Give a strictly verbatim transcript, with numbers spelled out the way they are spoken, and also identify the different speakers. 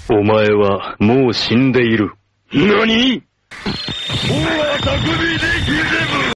Speaker 1: お前はもう死んでいる。
Speaker 2: 何？もうあたくびできれば